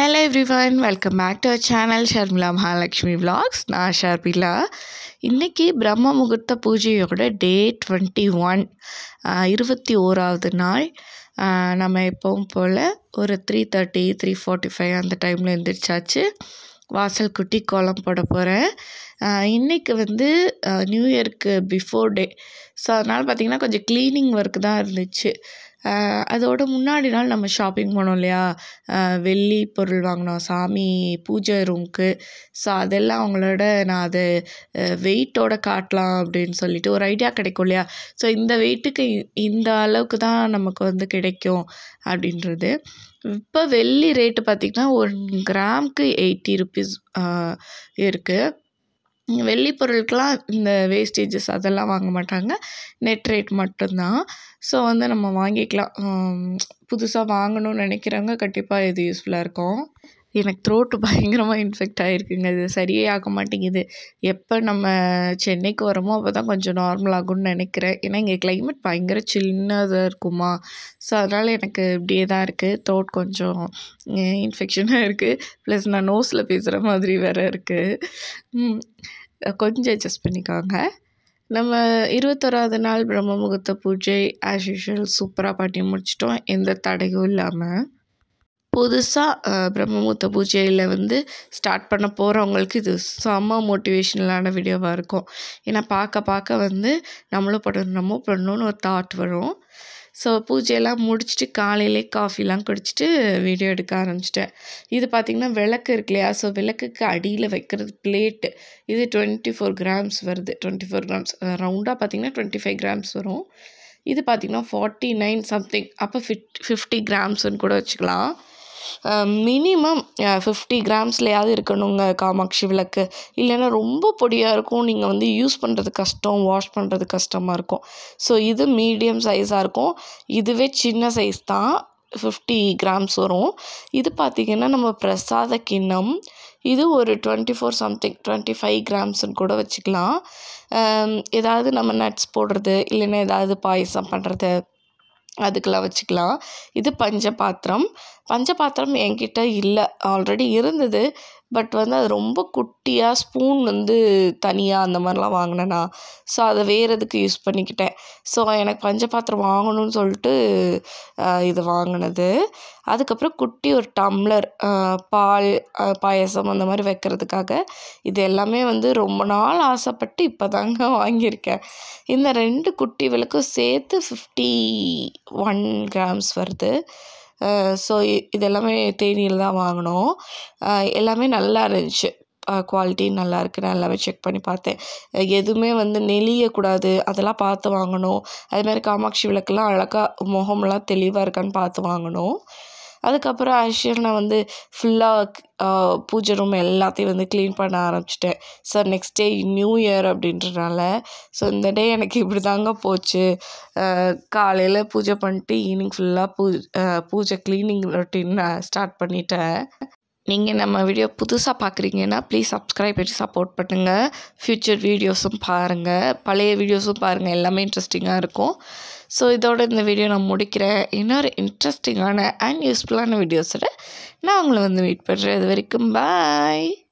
Hello everyone, welcome back to our channel Sharmila Mahalakshmi Vlogs. நான் ஷர்மிளா. இன்றைக்கி பிரம்ம முகூர்த்த பூஜையோட டே 21 21வது நாள். நம்ம எப்பவும் போல் ஒரு 3:30 3:45 அந்த டைமில் எழுந்திரிச்சாச்சு. வாசல் குட்டி கோலம் போட போகிறேன். இன்றைக்கி நியூ இயருக்கு பிஃபோர் டே. ஸோ அதனால் பார்த்திங்கன்னா கொஞ்சம் க்ளீனிங் ஒர்க் தான் இருந்துச்சு. அதோட முன்னாடி நாள் நம்ம ஷாப்பிங் போனோம் இல்லையா, வெள்ளி பொருள் வாங்கினோம் சாமி பூஜை ரூமுக்கு. ஸோ அதெல்லாம் அவங்களோட நான் அதை வெயிட்டோட காட்டலாம் அப்படின்னு சொல்லிட்டு ஒரு ஐடியா கிடைக்கும் இல்லையா. ஸோ இந்த வெயிட்டுக்கு இந்த அளவுக்கு தான் நமக்கு கிடைக்கும் அப்படின்றது. இப்போ வெள்ளி ரேட்டு பார்த்திங்கன்னா 1 கிராமுக்கு 80 rupees இருக்குது. வெள்ளி பொருளுக்கெலாம் இந்த வேஸ்டேஜஸ் அதெல்லாம் வாங்க மாட்டாங்க, நெட் ரேட் மட்டும்தான். ஸோ நம்ம வாங்கிக்கலாம். புதுசாக வாங்கணும்னு நினைக்கிறவங்க கண்டிப்பாக இது யூஸ்ஃபுல்லாக இருக்கும். எனக்கு த்ரோட்டு பயங்கரமாக இன்ஃபெக்ட் ஆகிருக்குங்க. இது சரியே ஆக மாட்டேங்குது. எப்போ நம்ம சென்னைக்கு வரோமோ அப்போ தான் கொஞ்சம் நார்மல் ஆகும்னு நினைக்கிறேன். ஏன்னா இங்கே கிளைமேட் பயங்கர சில்லுதாக இருக்குமா. ஸோ அதனால் எனக்கு இப்படியே தான் இருக்குது. த்ரோட் கொஞ்சம் இன்ஃபெக்ஷனாக இருக்குது. ப்ளஸ் நான் நோஸில் பேசுகிற மாதிரி வேறு இருக்குது. கொஞ்சம் அட்ஜஸ்ட் பண்ணிக்காங்க. நம்ம 21வது நாள் பிரம்ம முகூர்த்த பூஜை ஆஸ் யூஷுவல் சூப்பராக பண்ணி முடிச்சிட்டோம், எந்த தடையும் இல்லாமல். புதுசாக பிரம்ம முகூர்த்த பூஜையில் ஸ்டார்ட் பண்ண போகிறவங்களுக்கு இது செம்ம மோட்டிவேஷ்னலான வீடியோவாக இருக்கும். ஏன்னா பார்க்க நம்மளும் பண்ணணும்னு ஒரு தாட் வரும். ஸோ பூஜையெல்லாம் முடிச்சுட்டு காலையிலே காஃபிலாம் குடிச்சிட்டு வீடியோ எடுக்க ஆரம்பிச்சிட்டேன். இது பார்த்திங்கன்னா விளக்கு இருக்கு இல்லையா, ஸோ விளக்குக்கு அடியில் வைக்கிறது பிளேட்டு. இது 24 grams வருது. 24 grams ரவுண்டாக பார்த்திங்கன்னா 25 grams வரும். இது பார்த்திங்கன்னா 49 something, அப்போ 50 gramsன்னு கூட வச்சுக்கலாம். மினிமம் 50 gramsலையாவது இருக்கணுங்க காமாட்சி விளக்கு. இல்லைன்னா ரொம்ப பொடியாக இருக்கும், நீங்கள் யூஸ் பண்ணுறது கஷ்டம், வாஷ் பண்ணுறது கஷ்டமாக இருக்கும். ஸோ இது மீடியம் சைஸாக இருக்கும். இதுவே சின்ன சைஸ் தான், 50 grams வரும். இது பார்த்திங்கன்னா நம்ம பிரசாத கிண்ணம். இது ஒரு 24 something 25 gramsன்னு கூட வச்சுக்கலாம். ஏதாவது நம்ம நட்ஸ் போடுறது இல்லைன்னா ஏதாவது பாயசம் பண்ணுறது அதுக்கெல்லாம் வச்சுக்கலாம். இது பஞ்சபாத்திரம் என்கிட்ட இல்லை, ஆல்ரெடி இருந்தது. பட் அது ரொம்ப குட்டியாக ஸ்பூன் தனியாக அந்த மாதிரிலாம் வாங்கினேன்னா, ஸோ அதை வேறு எதுக்கு யூஸ் பண்ணிக்கிட்டேன். ஸோ எனக்கு பஞ்சபாத்திரம் வாங்கணும்னு சொல்லிட்டு இது வாங்கினது. அதுக்கப்புறம் குட்டி ஒரு டம்ளர் பால் பாயசம் அந்த மாதிரி வைக்கிறதுக்காக. இது எல்லாமே ரொம்ப நாள் ஆசைப்பட்டு இப்போ தாங்க வாங்கியிருக்கேன். இந்த 2 குட்டி விளக்கும் சேர்த்து 51 grams வருது. ஸோ இது எல்லாமே தேனியில் தான் வாங்கினோம். எல்லாமே நல்லா இருந்துச்சு, குவாலிட்டி நல்லா இருக்குது. நான் எல்லாமே செக் பண்ணி பார்த்தேன். எதுவுமே நெளியக்கூடாது, அதெல்லாம் பார்த்து வாங்கணும். அதுமாதிரி காமாட்சி விளக்கெல்லாம் அழகாக முகமெல்லாம் தெளிவாக இருக்கான்னு பார்த்து வாங்கணும். அதுக்கப்புறம் ஆக்சுவல் நான் ஃபுல்லாக பூஜை ரூம் எல்லாத்தையும் க்ளீன் பண்ண ஆரம்பிச்சிட்டேன். So next day new year அப்படின்றனால. ஸோ இந்த டே எனக்கு இப்படி தாங்க போச்சு. காலையில் பூஜை பண்ணிட்டு ஈவினிங் ஃபுல்லாக பூஜை க்ளீனிங் ரொட்டீன் ஸ்டார்ட் பண்ணிட்டேன். நீங்கள் நம்ம வீடியோ புதுசாக பார்க்குறீங்கன்னா ப்ளீஸ் சப்ஸ்கிரைப் பண்ணி சப்போர்ட் பண்ணுங்கள். ஃப்யூச்சர் வீடியோஸும் பாருங்கள், பழைய வீடியோஸும் பாருங்கள், எல்லாமே இன்ட்ரெஸ்டிங்காக இருக்கும். ஸோ இதோட இந்த வீடியோ நான் முடிக்கிறேன். இன்னொரு இன்ட்ரெஸ்டிங்கான அண்ட் யூஸ்ஃபுல்லான வீடியோஸோட நான் உங்களை மீட் பண்ணுறேன். இது வரைக்கும் பாய்.